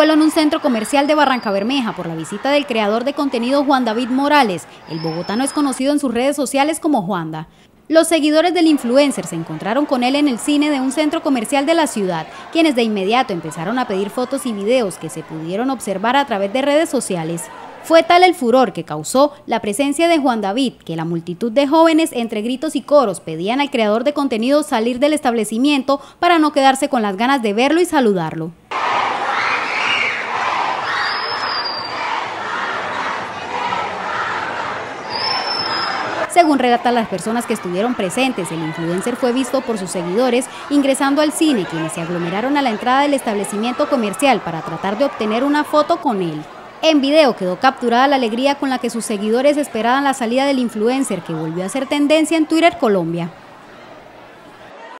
revuelo en un centro comercial de Barrancabermeja por la visita del creador de contenido Juan David Morales. El bogotano es conocido en sus redes sociales como Juanda. Los seguidores del influencer se encontraron con él en el cine de un centro comercial de la ciudad, quienes de inmediato empezaron a pedir fotos y videos que se pudieron observar a través de redes sociales. Fue tal el furor que causó la presencia de Juan David que la multitud de jóvenes entre gritos y coros pedían al creador de contenido salir del establecimiento para no quedarse con las ganas de verlo y saludarlo. Según relatan las personas que estuvieron presentes, el influencer fue visto por sus seguidores ingresando al cine, quienes se aglomeraron a la entrada del establecimiento comercial para tratar de obtener una foto con él. En video quedó capturada la alegría con la que sus seguidores esperaban la salida del influencer, que volvió a ser tendencia en Twitter Colombia.